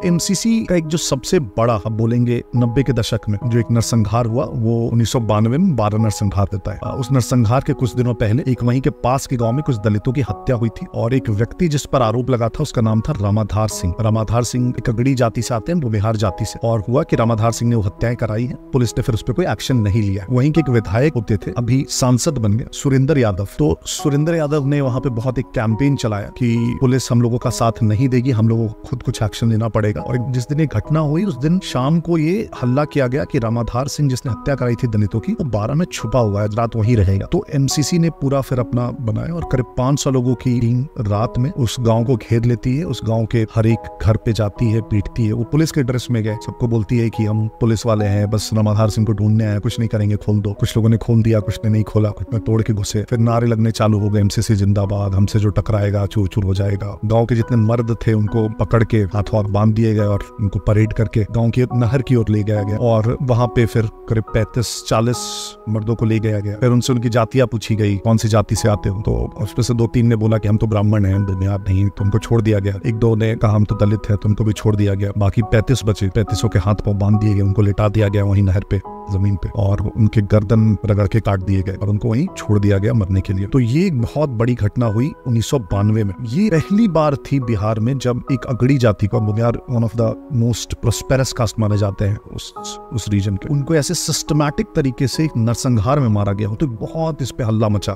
MCC का एक जो सबसे बड़ा, हम बोलेंगे 90 के दशक में जो एक नरसंहार हुआ, वो 1992 में 12 नरसंहार देता है। उस नरसंहार के कुछ दिनों पहले एक वहीं के पास के गांव में कुछ दलितों की हत्या हुई थी और एक व्यक्ति जिस पर आरोप लगा था उसका नाम था रामाधार सिंह। रामाधार सिंह एक अगड़ी जाति से आते हैं, वो बिहार जाति से, और हुआ कि रामाधार सिंह ने वो हत्याएं कराई है। पुलिस ने फिर उस पर कोई एक्शन नहीं लिया। वहीं के एक विधायक होते थे, अभी सांसद बन गए, सुरेंद्र यादव। तो सुरेंद्र यादव ने वहां पे बहुत एक कैंपेन चलाया कि पुलिस हम लोगों का साथ नहीं देगी, हम लोगों को खुद कुछ एक्शन लेना पड़ेगा। और जिस दिन ये घटना हुई उस दिन शाम को ये हल्ला किया गया कि रामाधार सिंह जिसने हत्या कराई थी दलितों की, वो 12 में छुपा हुआ है, रात वहीं रहेगा। तो एमसीसी ने पूरा फिर अपना बनाया और करीब 500 लोगों की टीम रात में उस गांव को घेर लेती है। उस गांव के हर एक घर पे जाती है, पीटती है। वो पुलिस के ड्रेस में गए, सबको बोलती है कि हम पुलिस वाले हैं, बस रामाधार सिंह को ढूंढने आए, कुछ नहीं करेंगे, खोल दो। कुछ लोगों ने खोल दिया, कुछ ने नहीं खोला, कुछ में तोड़ के घुसे। फिर नारे लगने चालू हो गए, एमसीसी जिंदाबाद, हमसे जो टकराएगा चूर चूर हो जाएगा। गांव के जितने मर्द थे उनको पकड़ के हाथों हाथ बांध दिए गए और उनको परेड करके गांव की नहर की ओर ले गया गया और वहां पे फिर करीब 35-40 मर्दों को ले गया गया। फिर उनसे उनकी जातियां पूछी गई, कौन सी जाति से आते हो? तो उसमें से 2-3 ने बोला कि हम तो ब्राह्मण हैं, बिहार नहीं, तो उनको छोड़ दिया गया। 1-2 ने कहा हम तो दलित हैं, तो उनको भी छोड़ दिया गया। बाकी 35 बचे, 35 के हाथ पांव बांध दिए गए, उनको लिटा दिया गया वहीं नहर पे, जमीन पे, और उनके गर्दन रगड़ के काट दिए गए और उनको वहीं छोड़ दिया गया मरने के लिए। तो ये एक बहुत बड़ी घटना हुई 1992 में। ये पहली बार थी बिहार में जब एक अगड़ी जाति को, Bihar one of the most prosperous caste माने जाते हैं उस रीजन के, उनको ऐसे सिस्टमैटिक तरीके से नरसंहार में मारा गया हो। तो बहुत इस पे हल्ला मचा।